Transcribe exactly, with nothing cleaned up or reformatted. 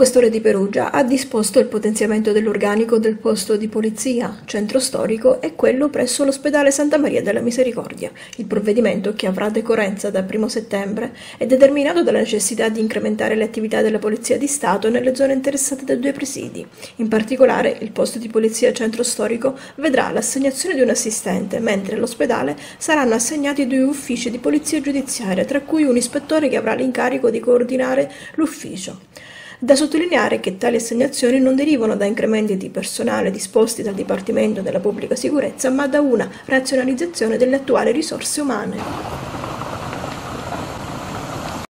questore di Perugia ha disposto il potenziamento dell'organico del posto di polizia, centro storico e quello presso l'ospedale Santa Maria della Misericordia. Il provvedimento, che avrà decorrenza dal primo settembre, è determinato dalla necessità di incrementare le attività della Polizia di Stato nelle zone interessate dai due presidi. In particolare, il posto di polizia centro storico vedrà l'assegnazione di un assistente, mentre all'ospedale saranno assegnati due uffici di polizia giudiziaria, tra cui un ispettore che avrà l'incarico di coordinare l'ufficio. Da sottolineare che tali assegnazioni non derivano da incrementi di personale disposti dal Dipartimento della Pubblica Sicurezza, ma da una razionalizzazione delle attuali risorse umane.